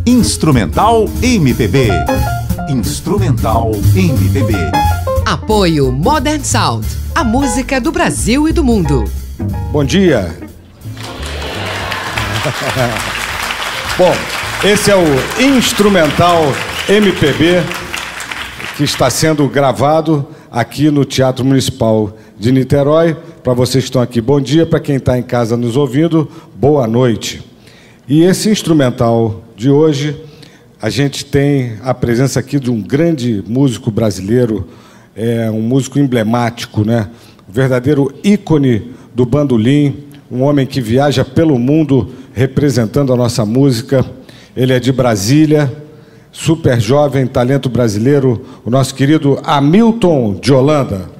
Instrumental MPB. Instrumental MPB. Apoio Modern Sound, a música do Brasil e do mundo. Bom dia. Bom, esse é o Instrumental MPB que está sendo gravado aqui no Teatro Municipal de Niterói. Para vocês que estão aqui, bom dia. Para quem está em casa nos ouvindo, boa noite. E esse instrumental de hoje, a gente tem a presença aqui de um grande músico brasileiro, um músico emblemático, né? Um verdadeiro ícone do bandolim, um homem que viaja pelo mundo representando a nossa música. Ele é de Brasília, super jovem, talento brasileiro, o nosso querido Hamilton de Holanda.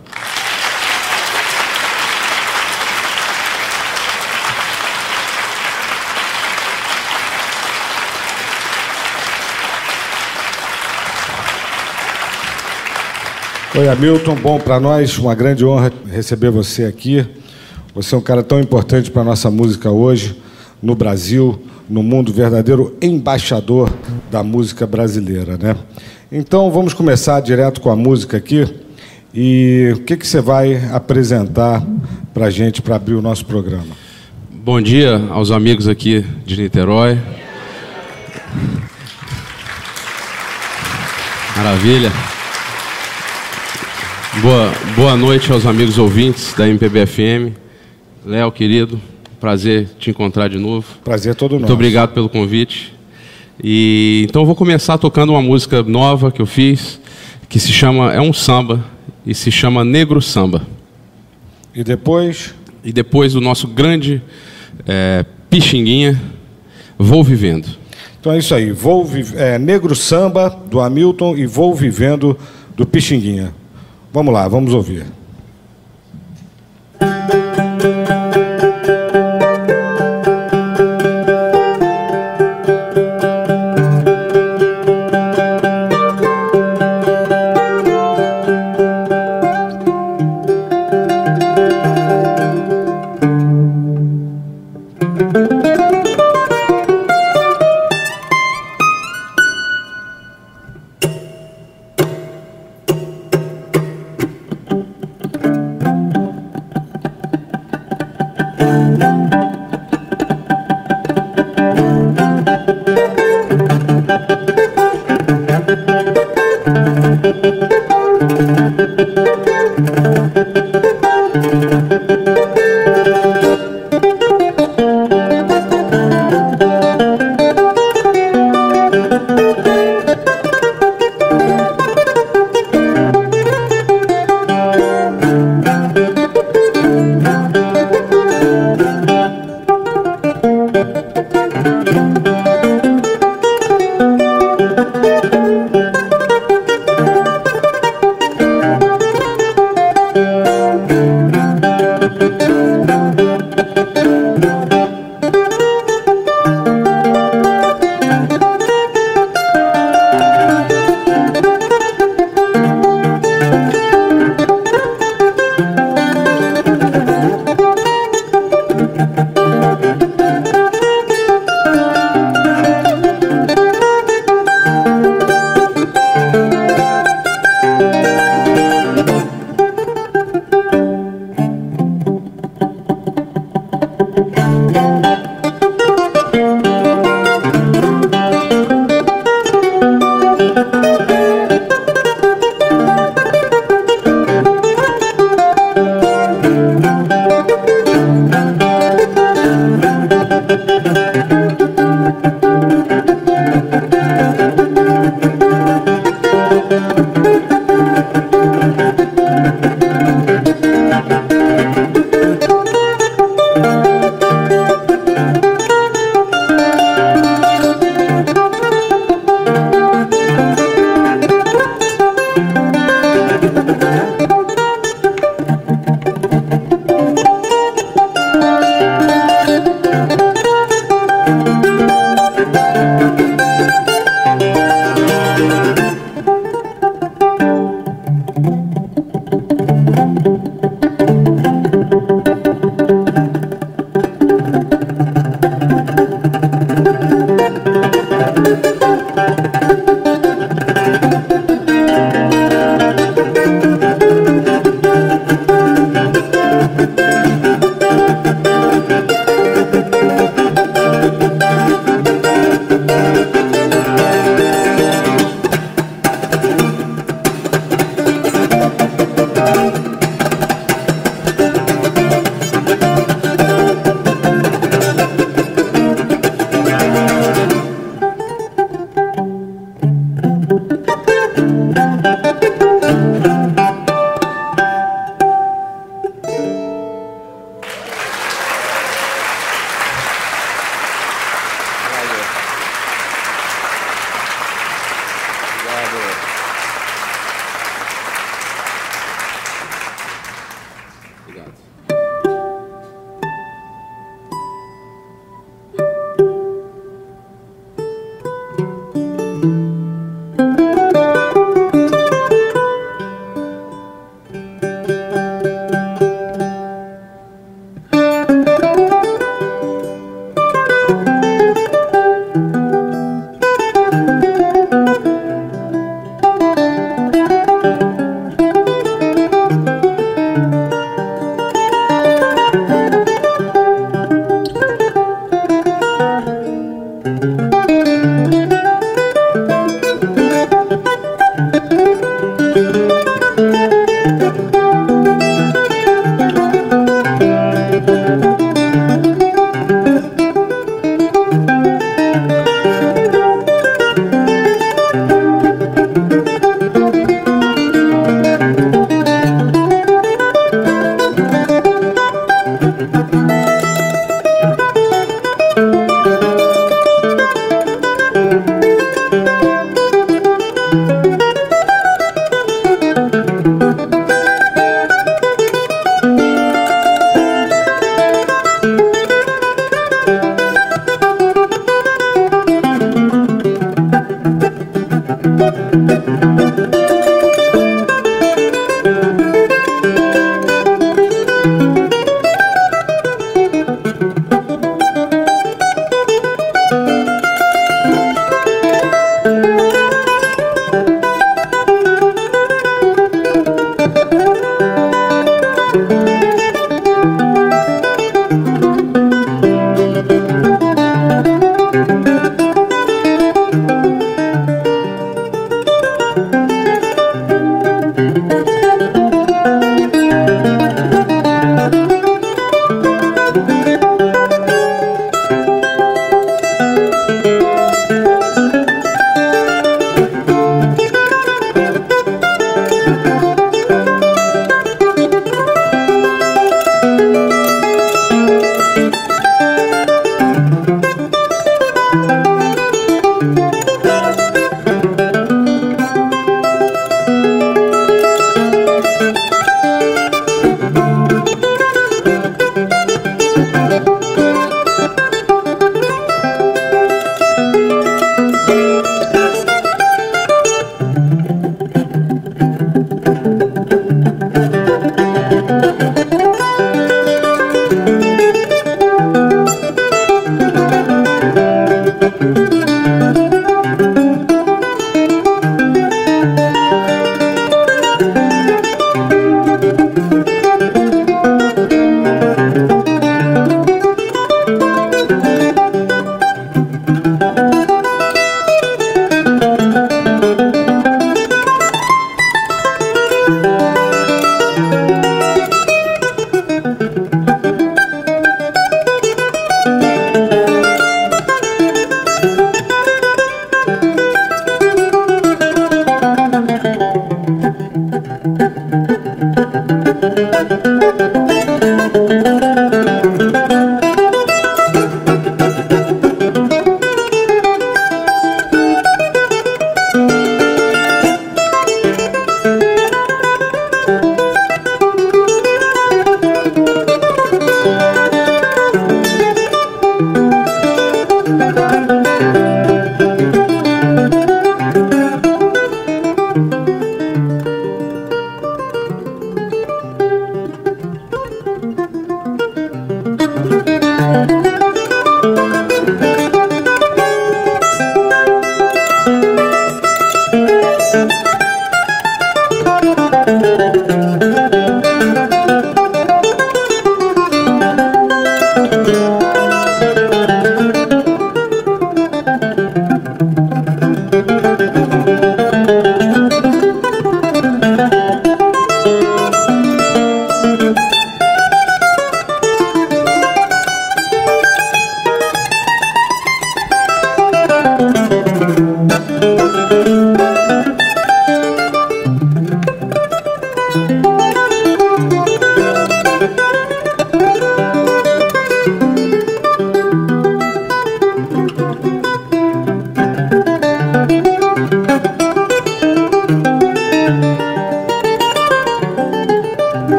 Oi, Hamilton, bom para nós, uma grande honra receber você aqui. Você é um cara tão importante para a nossa música hoje, no Brasil, no mundo, verdadeiro embaixador da música brasileira, né? Então, vamos começar direto com a música aqui. E o que você vai apresentar para a gente, para abrir o nosso programa? Bom dia aos amigos aqui de Niterói. Maravilha. Boa noite aos amigos ouvintes da MPB FM. Léo, querido, prazer te encontrar de novo. Prazer todo nosso. Muito obrigado pelo convite. Então eu vou começar tocando uma música nova que eu fiz, que se chama, é um samba, e se chama Negro Samba. E depois? E depois o nosso grande Pixinguinha, Vou Vivendo. Então é isso aí, Negro Samba, do Hamilton, e Vou Vivendo, do Pixinguinha. Vamos lá, vamos ouvir.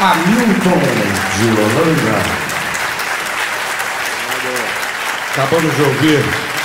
Hamilton de Holanda. Acabamos de ouvir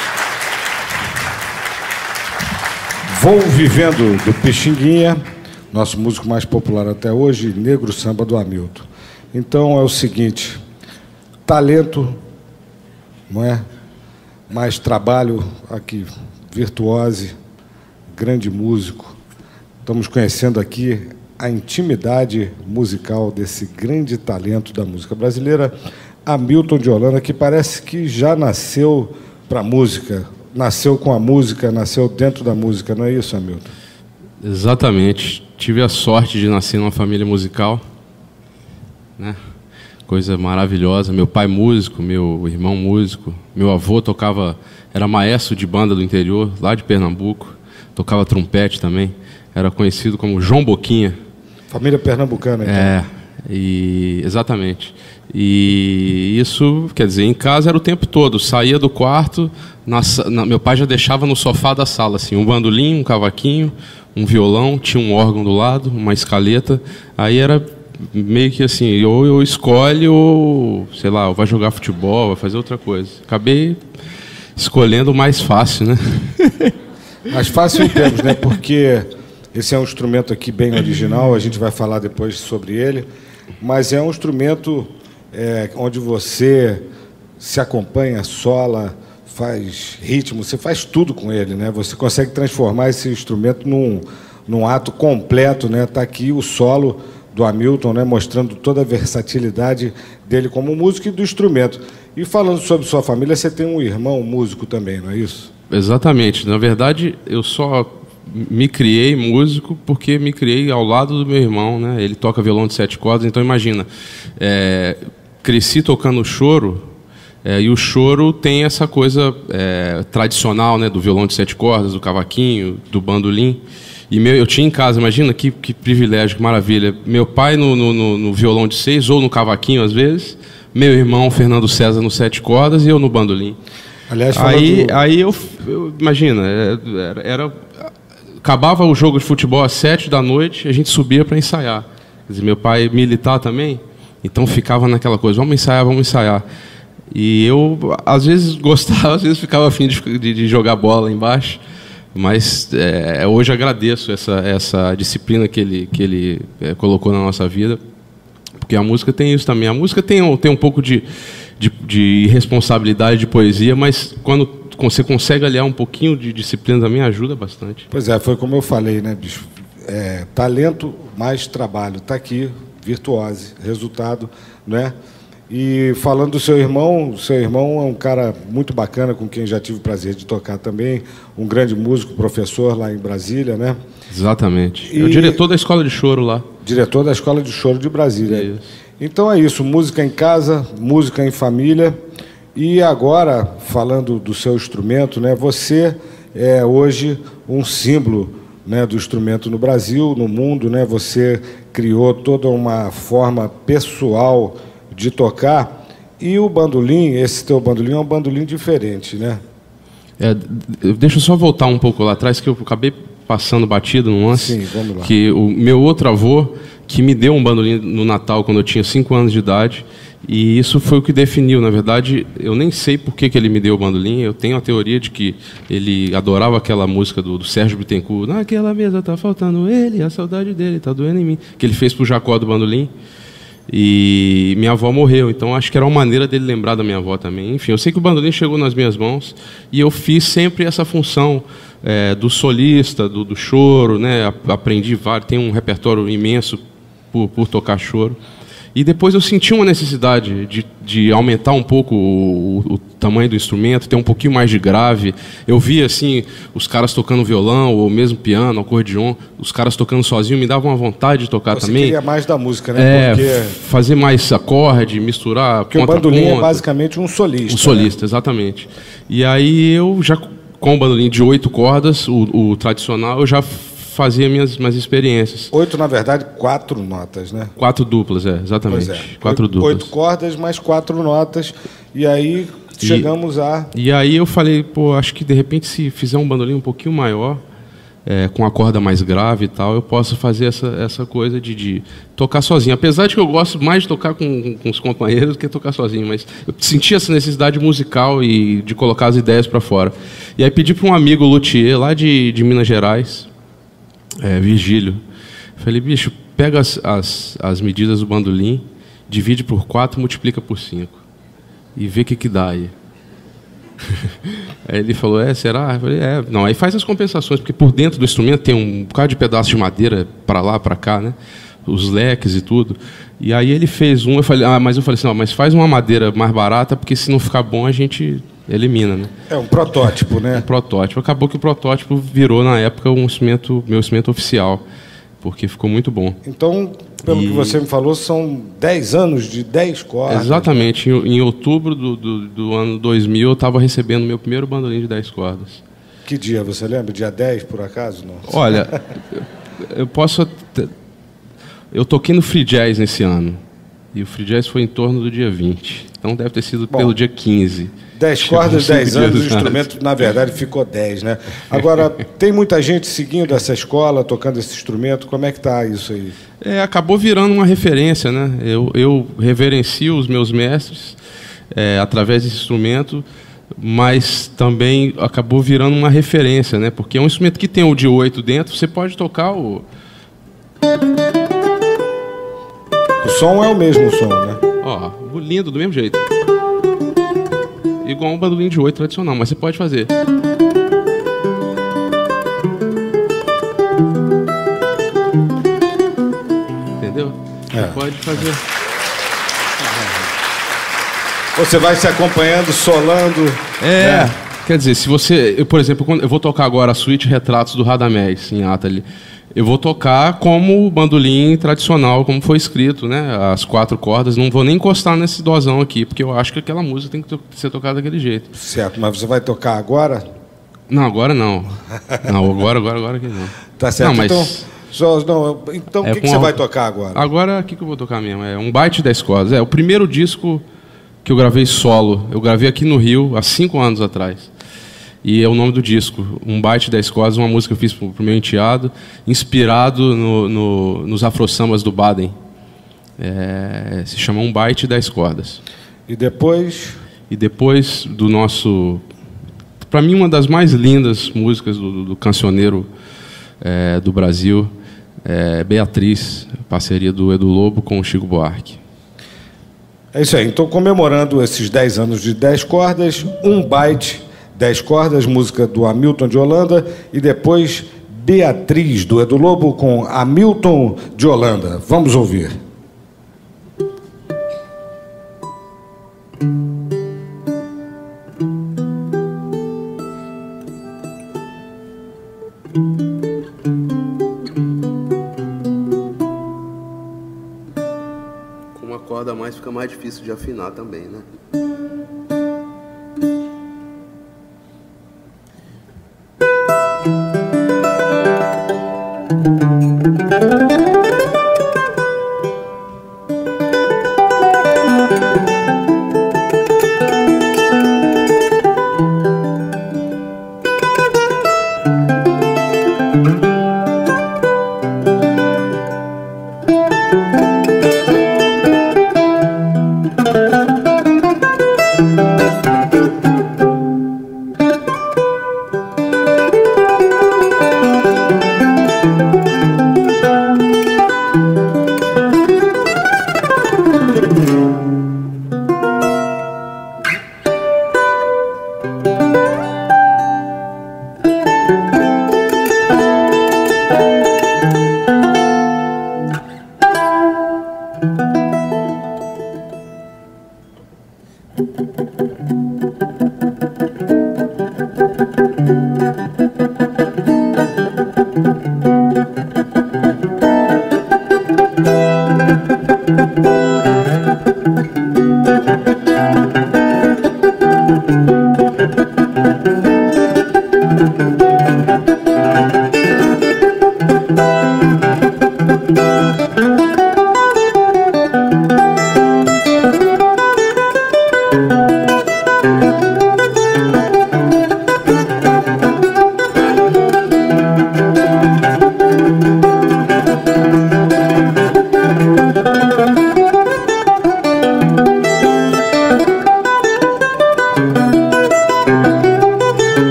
Vou Vivendo do Pixinguinha, nosso músico mais popular até hoje, Negro Samba do Hamilton. Então é o seguinte, talento, não é? Mais trabalho aqui, virtuose, grande músico. Estamos conhecendo aqui a intimidade musical desse grande talento da música brasileira, Hamilton de Holanda, que parece que já nasceu para a música, nasceu com a música, nasceu dentro da música, não é isso, Hamilton? Exatamente. Tive a sorte de nascer numa família musical, né? Coisa maravilhosa. Meu pai músico, meu irmão músico, meu avô tocava, era maestro de banda do interior, lá de Pernambuco, tocava trompete também, era conhecido como João Boquinha. Família pernambucana, então. Exatamente. E isso, quer dizer, em casa era o tempo todo. Saía do quarto, meu pai já deixava no sofá da sala, assim, um bandolim, um cavaquinho, um violão, tinha um órgão do lado, uma escaleta. Aí era meio que assim, ou eu escolho, ou, sei lá, ou vai jogar futebol, vai fazer outra coisa. Acabei escolhendo o mais fácil, né? Mais fácil em termos, né? Porque esse é um instrumento aqui bem original, a gente vai falar depois sobre ele, mas é um instrumento onde você se acompanha, sola, faz ritmo, você faz tudo com ele, né? Você consegue transformar esse instrumento num ato completo, né? Está aqui o solo do Hamilton, né? Mostrando toda a versatilidade dele como músico e do instrumento. E falando sobre sua família, você tem um irmão músico também, não é isso? Exatamente. Na verdade, eu só me criei músico porque me criei ao lado do meu irmão, né? Ele toca violão de 7 cordas, então imagina, cresci tocando choro, e o choro tem essa coisa tradicional, né? Do violão de 7 cordas, do cavaquinho, do bandolim. E eu tinha em casa, imagina que privilégio, que maravilha. Meu pai no violão de 6 ou no cavaquinho às vezes, meu irmão Fernando César no 7 cordas e eu no bandolim. Aliás, aí eu imagina, acabava o jogo de futebol às 7 da noite, a gente subia para ensaiar. Quer dizer, meu pai militar também, então ficava naquela coisa, vamos ensaiar. E eu, às vezes, gostava, às vezes ficava afim de jogar bola lá embaixo, mas hoje agradeço essa disciplina que ele colocou na nossa vida, porque a música tem isso também. A música tem um pouco de responsabilidade, de poesia, mas quando você consegue aliar um pouquinho de disciplina também ajuda bastante. Pois é, foi como eu falei, né, bicho? Talento mais trabalho. Está aqui, virtuose, resultado, né? E falando do seu irmão é um cara muito bacana, com quem já tive o prazer de tocar também, um grande músico, professor lá em Brasília, né? Exatamente. É o diretor da Escola de Choro lá. Diretor da Escola de Choro de Brasília. Isso. Então é isso, música em casa, música em família. E agora, falando do seu instrumento, né, você é hoje um símbolo, né, do instrumento no Brasil, no mundo, né? Você criou toda uma forma pessoal de tocar. E o bandolim, esse teu bandolim é um bandolim diferente, né? Deixa eu só voltar um pouco lá atrás, que eu acabei passando batido num lance. Sim, vamos lá. Que o meu outro avô, que me deu um bandolim no Natal quando eu tinha 5 anos de idade, e isso foi o que definiu. Na verdade, eu nem sei por que ele me deu o bandolim. Eu tenho a teoria de que ele adorava aquela música do Sérgio Bittencourt, naquela mesa tá faltando ele, a saudade dele tá doendo em mim, que ele fez pro Jacó do bandolim. E minha avó morreu, então acho que era uma maneira dele lembrar da minha avó também. Enfim, eu sei que o bandolim chegou nas minhas mãos e eu fiz sempre essa função do solista, do choro, né? Aprendi vários, tem um repertório imenso por tocar choro. E depois eu senti uma necessidade de aumentar um pouco o tamanho do instrumento, ter um pouquinho mais de grave. Eu via assim, os caras tocando violão, ou mesmo piano, acordeon, os caras tocando sozinho, me dava uma vontade de tocar também. Você queria mais da música, né? Fazer mais acorde, misturar. Porque o bandolim é basicamente um solista. Um solista, né? Exatamente. E aí eu já, com o bandolim de 8 cordas, o tradicional, eu já fazia minhas experiências. 8, na verdade, 4 notas, né? 4 duplas, exatamente. Pois 4 duplas. 8 cordas mais 4 notas. E aí chegamos a... E aí eu falei, acho que de repente se fizer um bandolim um pouquinho maior, com a corda mais grave e tal, eu posso fazer essa coisa de tocar sozinho. Apesar de que eu gosto mais de tocar com os companheiros do que tocar sozinho, mas eu senti essa necessidade musical e de colocar as ideias para fora. E aí pedi para um amigo luthier lá de Minas Gerais, Virgílio. Falei, bicho, pega as medidas do bandolim, divide por 4, multiplica por 5 e vê o que dá aí. Aí ele falou, será? Eu falei, não, aí faz as compensações, porque por dentro do instrumento tem um bocado de pedaço de madeira para lá, para cá, né? Os leques e tudo. E aí ele fez eu falei assim, não, mas faz uma madeira mais barata, porque se não ficar bom a gente elimina, né? É um protótipo, né? Um protótipo. Acabou que o protótipo virou, na época, meu instrumento oficial, porque ficou muito bom. Então, pelo que você me falou, são 10 anos de 10 cordas. Exatamente. Em outubro do ano 2000, eu estava recebendo meu primeiro bandolim de 10 cordas. Que dia, você lembra? Dia 10, por acaso? Não. Olha, eu toquei no Free Jazz nesse ano. E o Free Jazz foi em torno do dia 20. Então deve ter sido pelo dia 15. 10 cordas, 10 anos, o instrumento, na verdade, ficou 10, né? Agora, tem muita gente seguindo essa escola, tocando esse instrumento. Como é que está isso aí? Acabou virando uma referência, né? Eu reverencio os meus mestres através desse instrumento, mas também acabou virando uma referência, né? Porque é um instrumento que tem o de 8 dentro, você pode tocar o... O som é o mesmo som, né? Ó, lindo, do mesmo jeito. Igual um bandolim de 8 tradicional, mas você pode fazer. Entendeu? Você pode fazer. Você vai se acompanhando, solando. Né? Quer dizer, se você... por exemplo, quando eu vou tocar agora a suíte Retratos do Radamés, em Atali. Eu vou tocar como o bandolim tradicional, como foi escrito, né? As 4 cordas. Não vou nem encostar nesse dozão aqui, porque eu acho que aquela música tem que ser tocada daquele jeito. Certo, mas você vai tocar agora? Não, agora não. Não, agora que não. Tá certo. Não, mas... Então o que você vai tocar agora? Agora, o que eu vou tocar mesmo? É um Byte 10 cordas. É o primeiro disco que eu gravei solo. Eu gravei aqui no Rio, há 5 anos atrás. E é o nome do disco, Um Byte 10 cordas, uma música que eu fiz pro meu enteado, inspirado nos afro-sambas do Baden. Se chama Um Byte 10 cordas. E depois? E depois do nosso... Para mim, uma das mais lindas músicas do cancioneiro do Brasil, Beatriz, parceria do Edu Lobo com o Chico Buarque. É isso aí. Então, comemorando esses 10 anos de 10 cordas, Um Byte 10 cordas, música do Hamilton de Holanda, e depois Beatriz, do Edu Lobo, com Hamilton de Holanda. Vamos ouvir. Com uma corda a mais fica mais difícil de afinar também, né?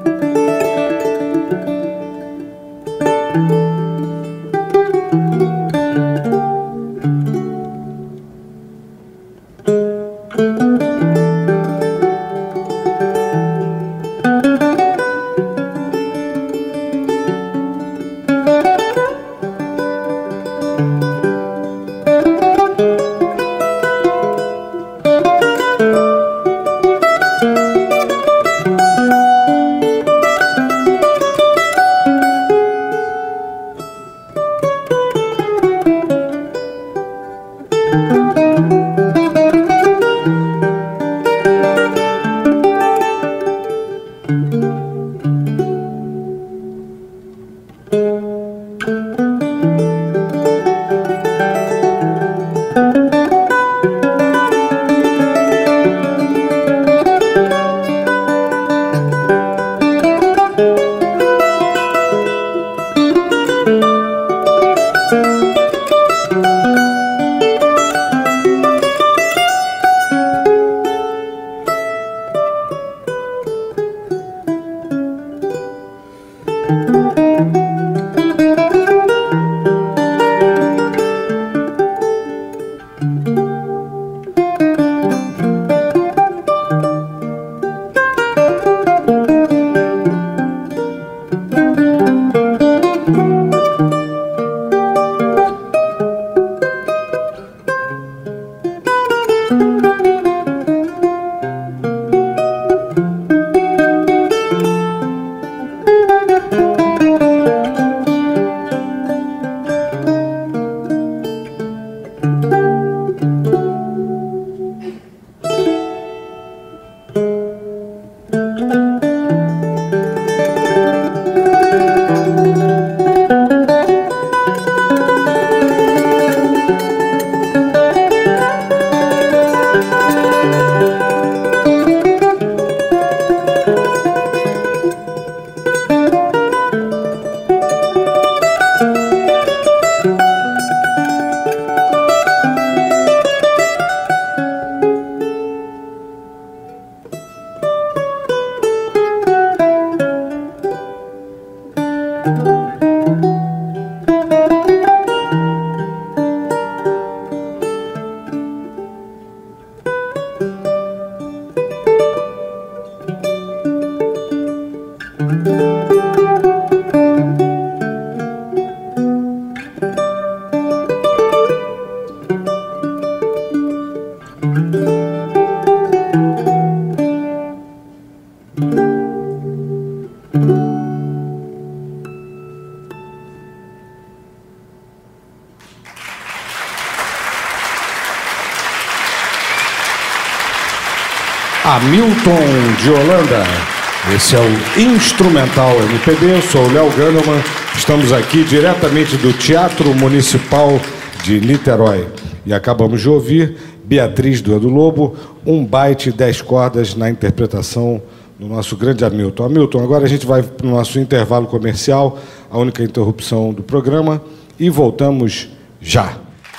Hamilton de Holanda. Esse é o Instrumental MPB. Eu sou o Léo Gandelman. Estamos aqui diretamente do Teatro Municipal de Niterói. E acabamos de ouvir Beatriz do Edu Lobo, um baita 10 cordas na interpretação do nosso grande Hamilton. Hamilton, agora a gente vai para o nosso intervalo comercial, a única interrupção do programa, e voltamos já.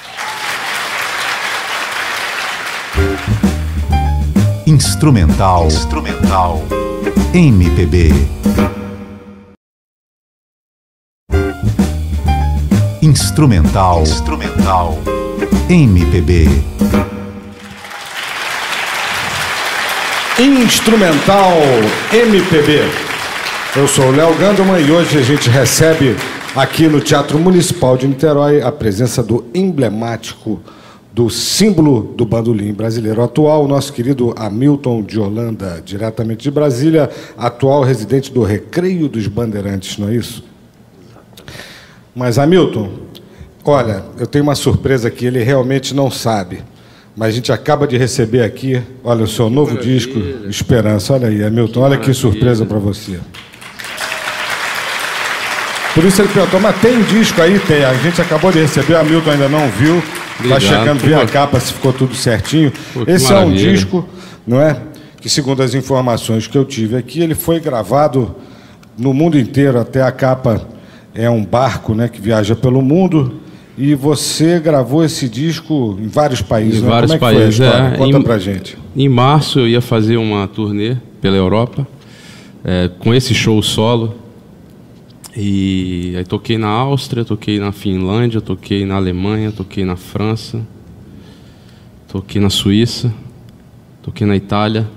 Instrumental MPB. Instrumental MPB. Instrumental MPB. Eu sou o Léo Gandelman e hoje a gente recebe aqui no Teatro Municipal de Niterói a presença do emblemático, do símbolo do bandolim brasileiro atual, o nosso querido Hamilton de Holanda, diretamente de Brasília, atual residente do Recreio dos Bandeirantes, não é isso? Mas, Hamilton, olha, eu tenho uma surpresa que ele realmente não sabe, mas a gente acaba de receber aqui, olha, o seu novo disco, Esperança. Olha aí, Hamilton, olha que surpresa para você. Por isso ele perguntou, mas tem disco aí? Tem. A gente acabou de receber, o Hamilton ainda não viu. Está chegando, ver a capa, se ficou tudo certinho. Esse é um disco, não é? Que, segundo as informações que eu tive aqui, ele foi gravado no mundo inteiro. Até a capa é um barco, né, que viaja pelo mundo. E você gravou esse disco em vários países. Em vários países, Conta pra gente. Em março eu ia fazer uma turnê pela Europa. com esse show solo. E aí toquei na Áustria, toquei na Finlândia, toquei na Alemanha, toquei na França, toquei na Suíça, toquei na Itália.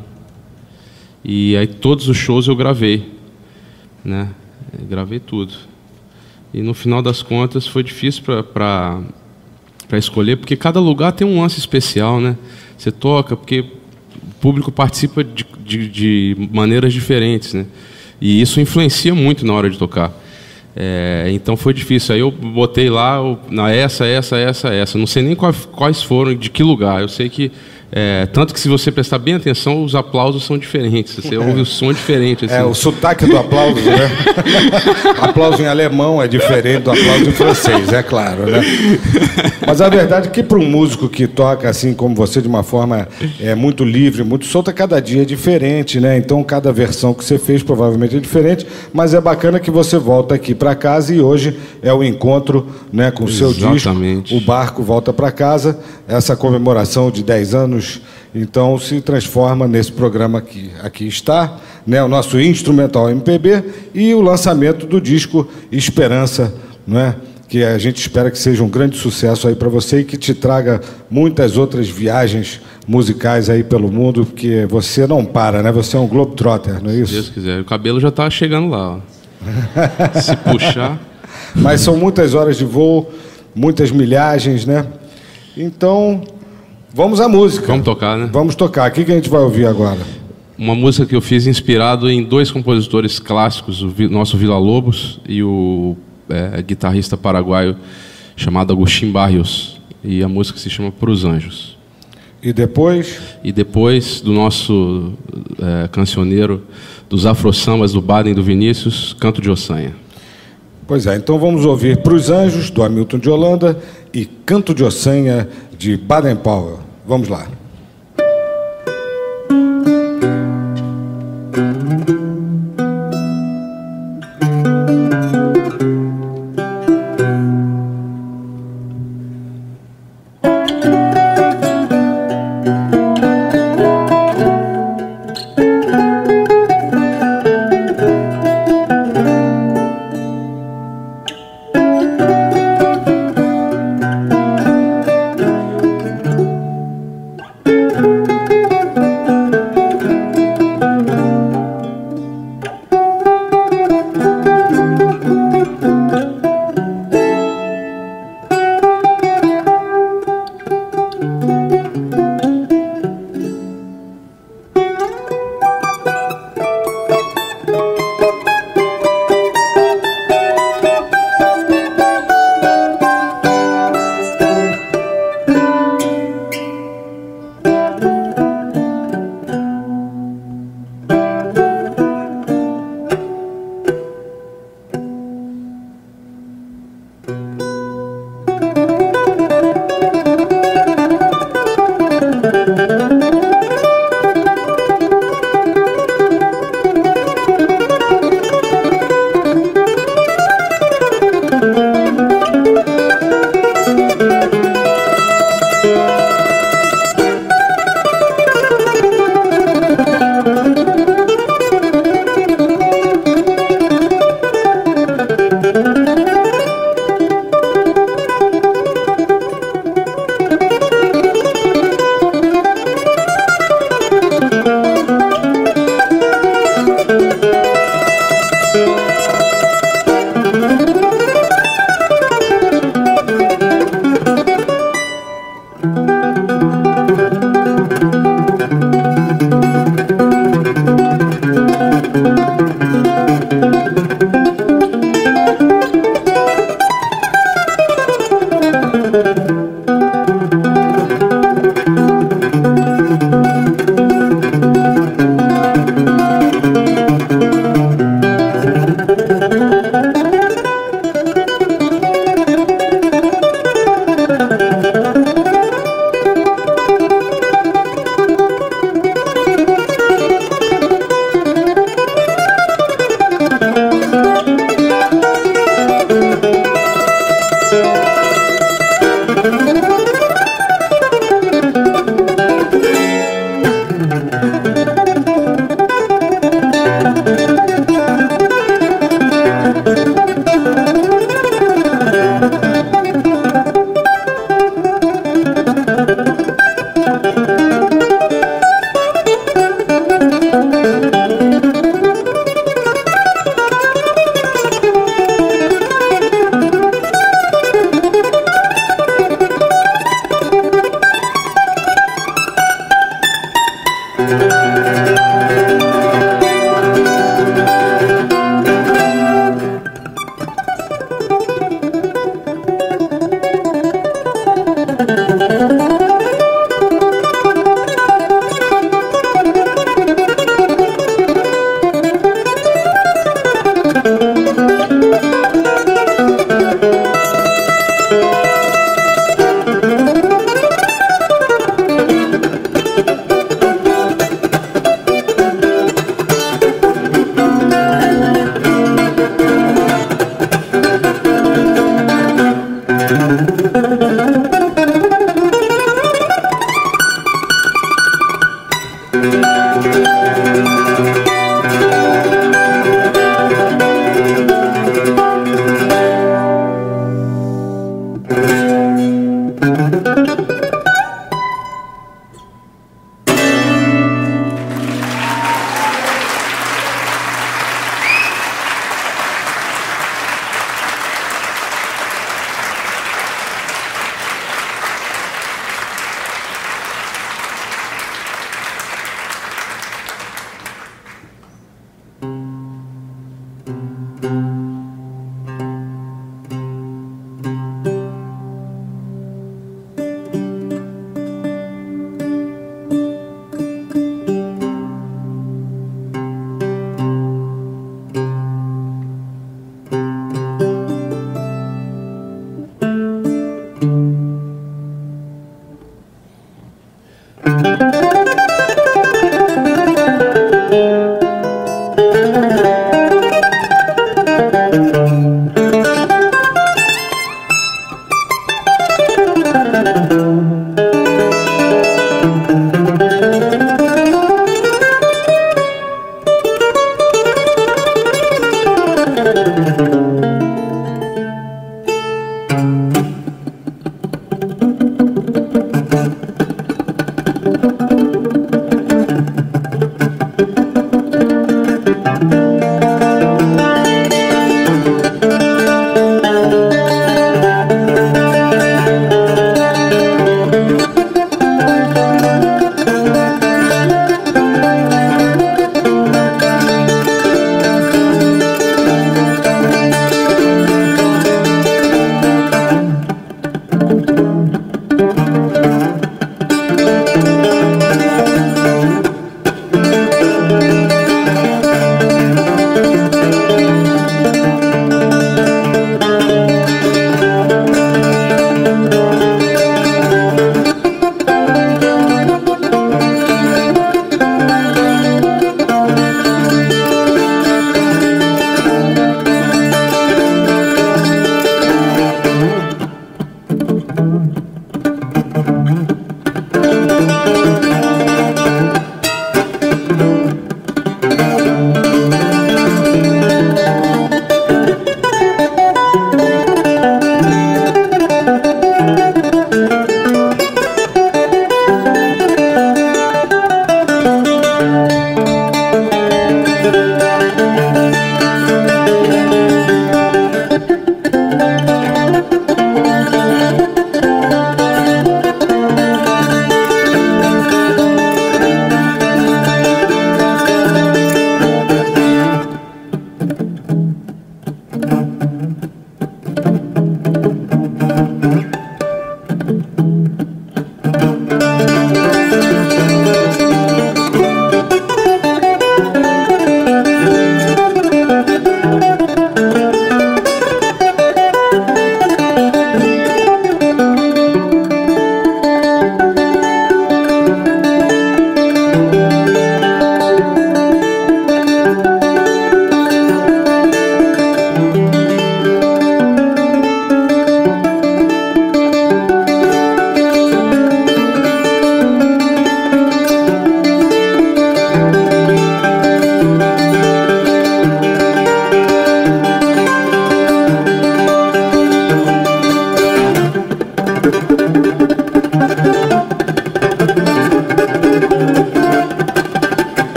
E aí todos os shows eu gravei, né? Gravei tudo. E no final das contas foi difícil para escolher, porque cada lugar tem um lance especial, né? Você toca porque o público participa de maneiras diferentes, né? E isso influencia muito na hora de tocar. Então foi difícil. Aí eu botei lá essa. Não sei nem quais foram, de que lugar. Eu sei que tanto que se você prestar bem atenção, os aplausos são diferentes. Você ouve o som diferente. Assim. O sotaque do aplauso, né? Aplauso em alemão é diferente do aplauso em francês, é claro, né? Mas a verdade é que para um músico que toca assim como você, de uma forma muito livre, muito solta, cada dia é diferente, né? Então cada versão que você fez provavelmente é diferente, mas é bacana que você volta aqui para casa e hoje é o encontro, né, com o seu disco. O barco volta para casa, essa comemoração de 10 anos. Então se transforma nesse programa que aqui está, né, o nosso Instrumental MPB e o lançamento do disco Esperança, não é? Que a gente espera que seja um grande sucesso aí para você e que te traga muitas outras viagens musicais aí pelo mundo, porque você não para, né? Você é um globetrotter, não é isso? Se Deus quiser. O cabelo já está chegando lá, ó. Se puxar. Mas são muitas horas de voo, muitas milhagens, né? Então, vamos à música. Vamos tocar, né? Vamos tocar. O que a gente vai ouvir agora? Uma música que eu fiz inspirado em dois compositores clássicos, o nosso Villa-Lobos e o guitarrista paraguaio chamado Agustín Barrios. E a música se chama Pros Anjos. E depois? E depois do nosso cancioneiro dos afro-sambas do Baden, do Vinícius, Canto de Ossanha. Pois é, então vamos ouvir Pros Anjos, do Hamilton de Holanda, e Canto de Ossanha, de Baden Powell. Vamos lá.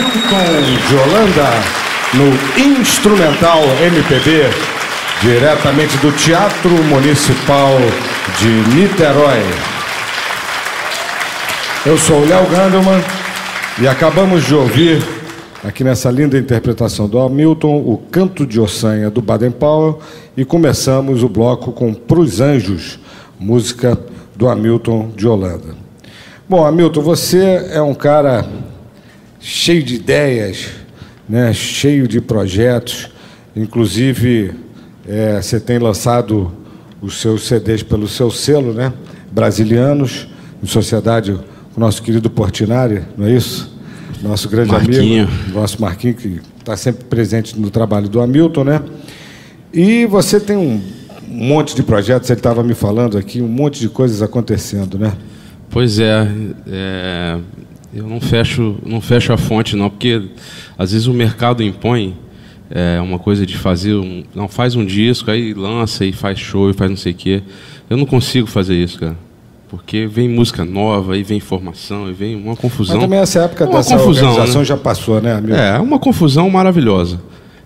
Hamilton de Holanda no Instrumental MPB, diretamente do Teatro Municipal de Niterói. Eu sou o Léo Gandelman e acabamos de ouvir, aqui nessa linda interpretação do Hamilton, o Canto de Ossanha do Baden Powell, e começamos o bloco com Pros Anjos, música do Hamilton de Holanda. Bom, Hamilton, você é um cara cheio de ideias, né, cheio de projetos, inclusive você tem lançado os seus CDs pelo seu selo, né, Brasilianos, em sociedade com o nosso querido Portinari, não é isso? Nosso grande Marquinho. amigo, nosso Marquinho, que está sempre presente no trabalho do Hamilton, né? E você tem um monte de projetos, ele estava me falando aqui, um monte de coisas acontecendo, né? Pois é, eu não fecho a fonte não, porque às vezes o mercado impõe uma coisa de fazer, não faz um disco, aí lança e faz show e faz não sei o quê. Eu não consigo fazer isso, cara. Porque vem música nova, aí vem informação, aí vem uma confusão. Mas também essa época dessa organização, né, já passou, né, amigo? É uma confusão maravilhosa.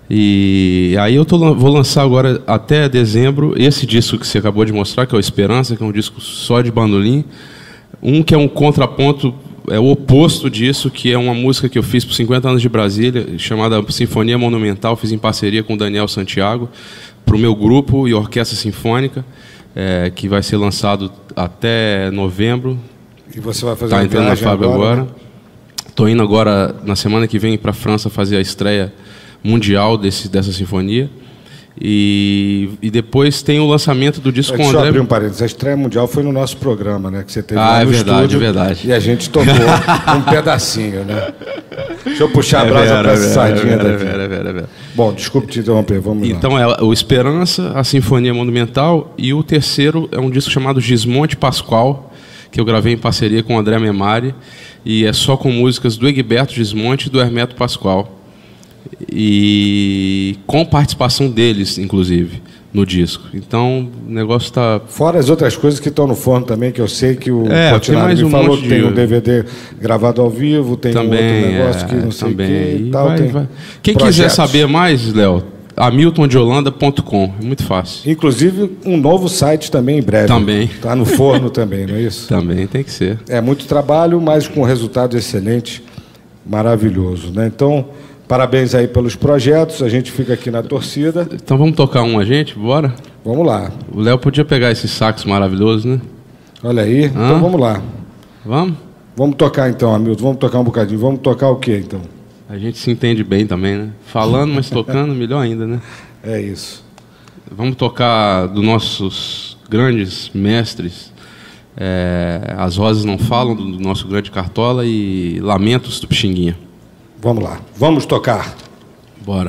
E aí vou lançar agora, até dezembro, esse disco que você acabou de mostrar, que é o Esperança, que é um disco só de bandolim. Que é um contraponto, é o oposto disso, que é uma música que eu fiz por 50 anos de Brasília, chamada Sinfonia Monumental, fiz em parceria com o Daniel Santiago, para o meu grupo e Orquestra Sinfônica, que vai ser lançado até novembro. E você vai fazer Tá uma entrando na viagem Fábio agora. né? Estou indo agora, na semana que vem, para a França fazer a estreia mundial dessa sinfonia. E depois tem o lançamento do disco com o André. Deixa eu abrir um parênteses. A estreia mundial foi no nosso programa, né? Que você teve lá no estúdio, é verdade. E a gente tocou um pedacinho, né? Deixa eu puxar a brasa para essa sardinha daqui. Bom, desculpe te interromper, vamos lá. Então é o Esperança, a Sinfonia Monumental, e o terceiro é um disco chamado Gismonte Pascoal, que eu gravei em parceria com o André Memari, e é só com músicas do Egberto Gismonte e do Hermeto Pascoal. E com participação deles, inclusive, no disco. Então, o negócio está... Fora as outras coisas que estão no forno também, que eu sei que o Portinari me falou que tem um DVD gravado ao vivo, tem também, um outro negócio que não sei o que e tal. Vai. Quem quiser saber mais, Léo, hamiltondeholanda.com, é muito fácil. Inclusive, um novo site também em breve. Também. Está no forno também, não é isso? Também tem que ser. É muito trabalho, mas com resultado excelente, maravilhoso, né? Então... Parabéns aí pelos projetos, a gente fica aqui na torcida. Então vamos tocar gente, bora? Vamos lá. O Léo podia pegar esse sax maravilhoso, né? Olha aí, então vamos lá. Vamos? Vamos tocar então, Hamilton, vamos tocar um bocadinho. Vamos tocar o quê então? A gente se entende bem também, né? Falando, mas tocando, melhor ainda, né? É isso. Vamos tocar dos nossos grandes mestres, As Rosas Não Falam, do nosso grande Cartola, e Lamentos do Pixinguinha. Vamos lá, vamos tocar. Bora.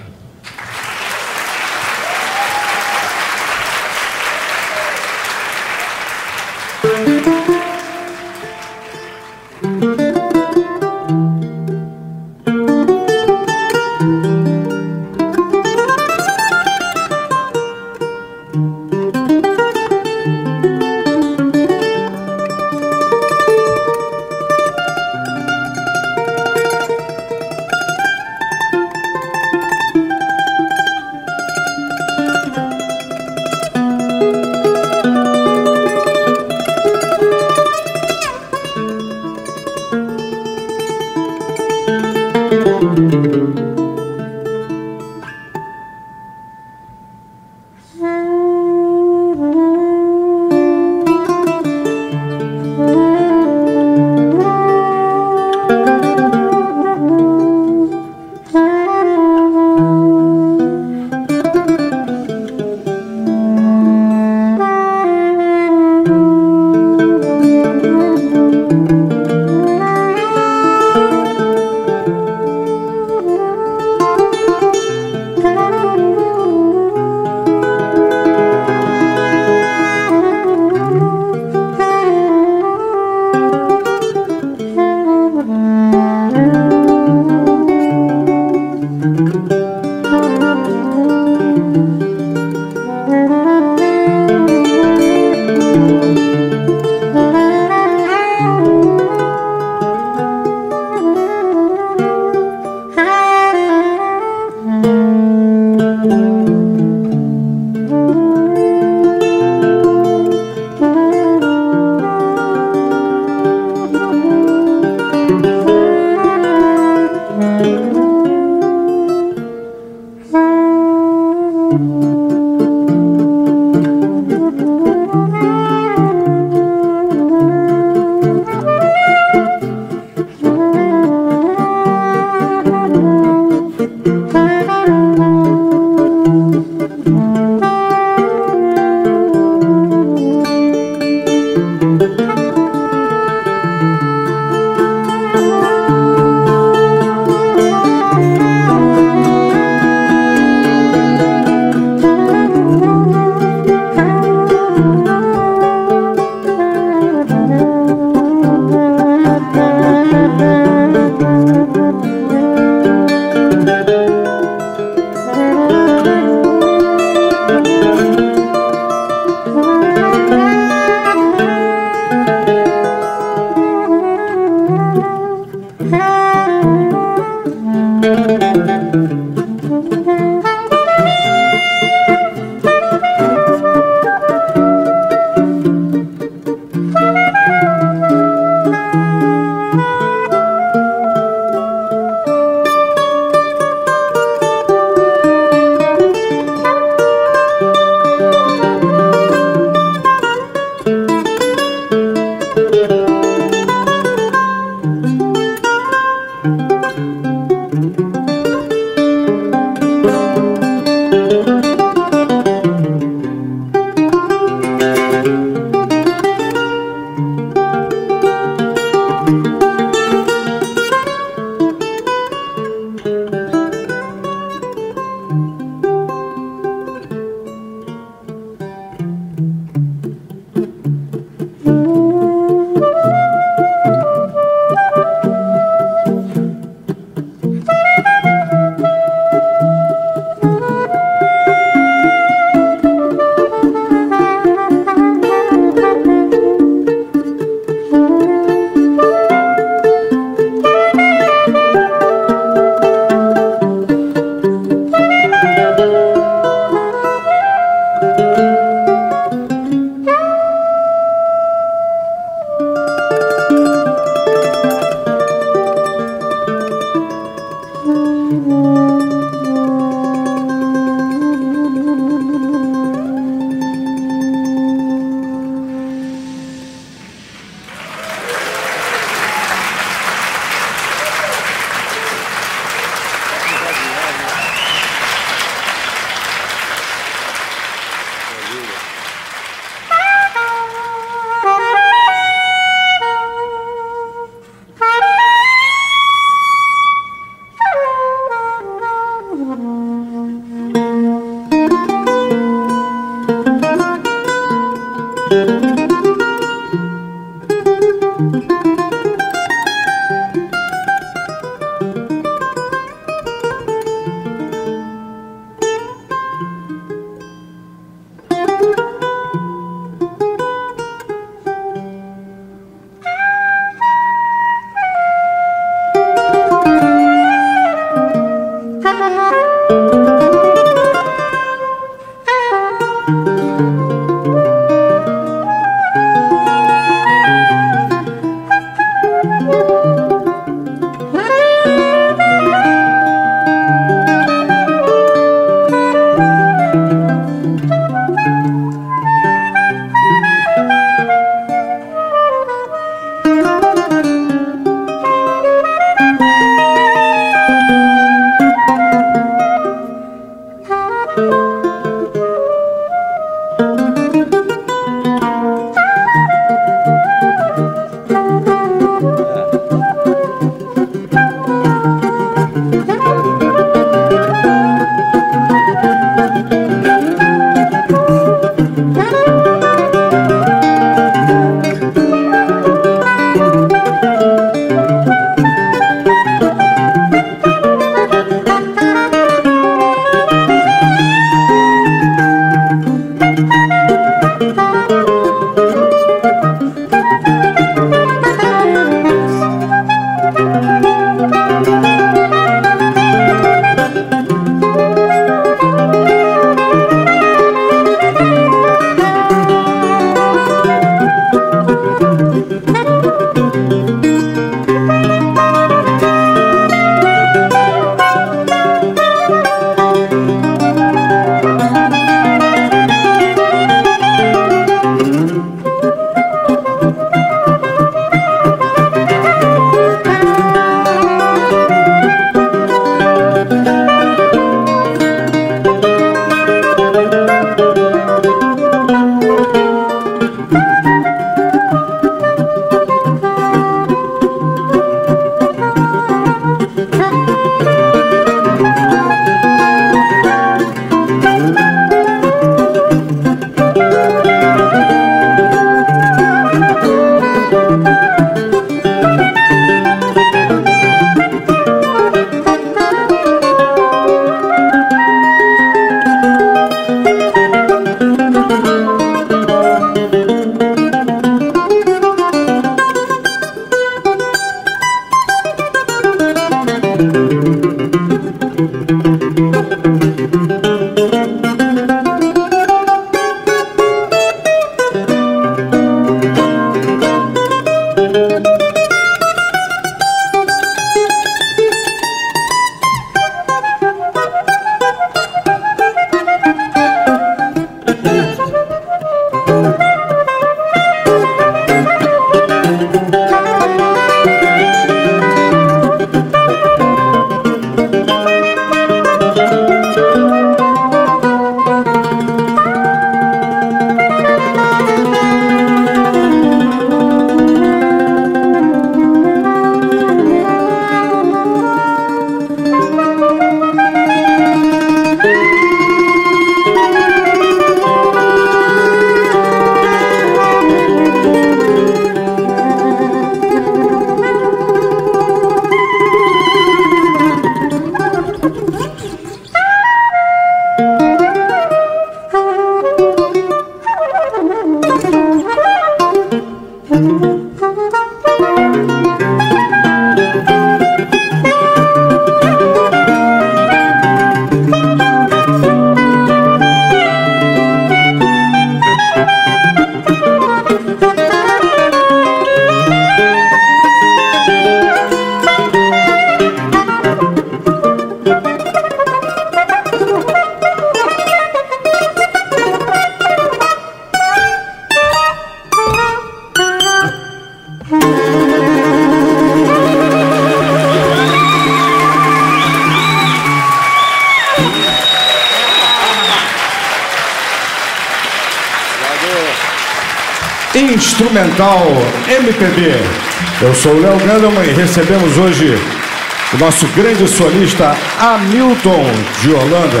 Instrumental MPB. Eu sou o Léo Gandelman e recebemos hoje o nosso grande solista Hamilton de Holanda,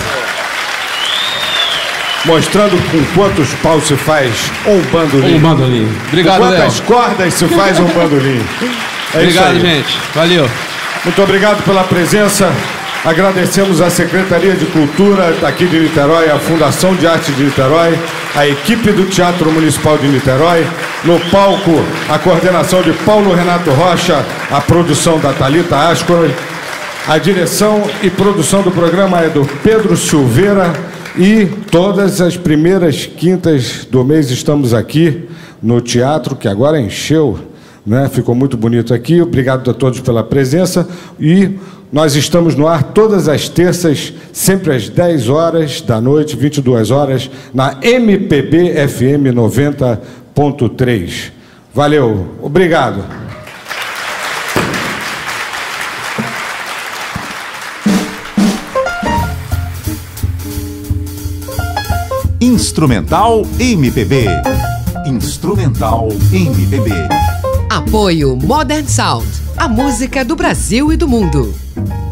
mostrando com quantos paus se faz um bandolim. Um bandolim. Obrigado, Léo. Quantas cordas se faz um bandolim. Obrigado, gente. Valeu. Muito obrigado pela presença. Agradecemos a Secretaria de Cultura daqui de Niterói, a Fundação de Arte de Niterói, a equipe do Teatro Municipal de Niterói. No palco, a coordenação de Paulo Renato Rocha, a produção da Thalita Ascoli. A direção e produção do programa é do Pedro Silveira. E todas as primeiras quintas do mês estamos aqui no teatro, que agora encheu, né? Ficou muito bonito aqui. Obrigado a todos pela presença. E nós estamos no ar todas as terças, sempre às 10 horas da noite, 22 horas, na MPB FM 90.3. Valeu, obrigado. Instrumental MPB. Instrumental MPB. Apoio Modern Sound, a música do Brasil e do mundo.